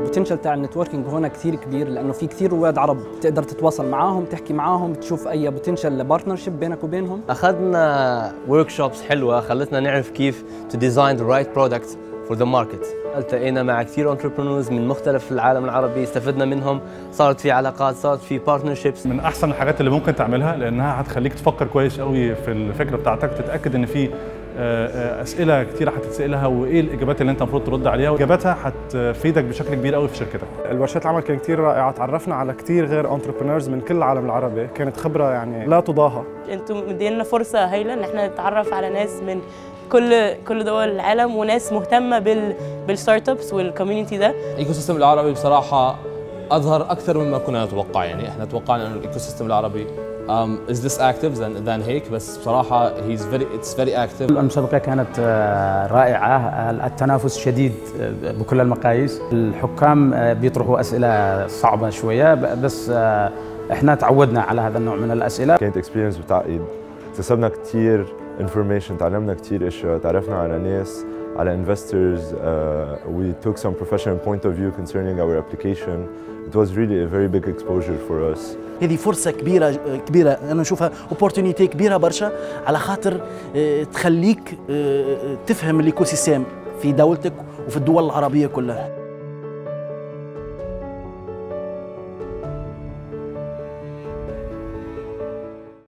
البوتنشال تاع النتوركينج هنا كثير كبير، لانه في كثير رواد عرب تقدر تتواصل معاهم، تحكي معاهم، تشوف اي بوتنشال بارتنرشيب بينك وبينهم. اخذنا ورك شوبس حلوه خلتنا نعرف كيف تو ديزاين ذا رايت برودكت فور ذا ماركت. التقينا مع كثير انتربرونورز من مختلف العالم العربي، استفدنا منهم، صارت في علاقات، صارت في بارتنرشيبس. من احسن الحاجات اللي ممكن تعملها، لانها هتخليك تفكر كويس قوي في الفكره بتاعتك، تتاكد ان في اسئله كتيره هتتسالها وايه الاجابات اللي انت المفروض ترد عليها، واجاباتها هتفيدك بشكل كبير قوي في شركتك. الورشات العمل كانت كتير رائعه، تعرفنا على كتير غير انتربرينورز من كل العالم العربي، كانت خبره يعني لا تضاهى. انتم مدينا فرصه هايله ان احنا نتعرف على ناس من كل دول العالم، وناس مهتمه بالستارت ابس والكوميونتي ده. الايكو سيستم العربي بصراحه اظهر اكثر مما كنا نتوقع، يعني احنا توقعنا انه الايكو سيستم العربي is this active than هيك، بس بصراحه it's very active. المسابقة كانت رائعة، التنافس شديد بكل المقاييس، الحكام بيطرحوا أسئلة صعبة شوية، بس احنا تعودنا على هذا النوع من الأسئلة. كانت اكسبيرينس بتعقيد، اكتسبنا كثير انفورميشن، تعلمنا كثير اشياء، تعرفنا على ناس، على investors. We took some professional point of view concerning our application. It was really a very big exposure for us. هذه فرصة كبيرة أنا أشوفها opportunity كبيرة برشا، على خاطر تخليك تفهم الإيكو سيستم في دولتك وفي الدول العربية كلها.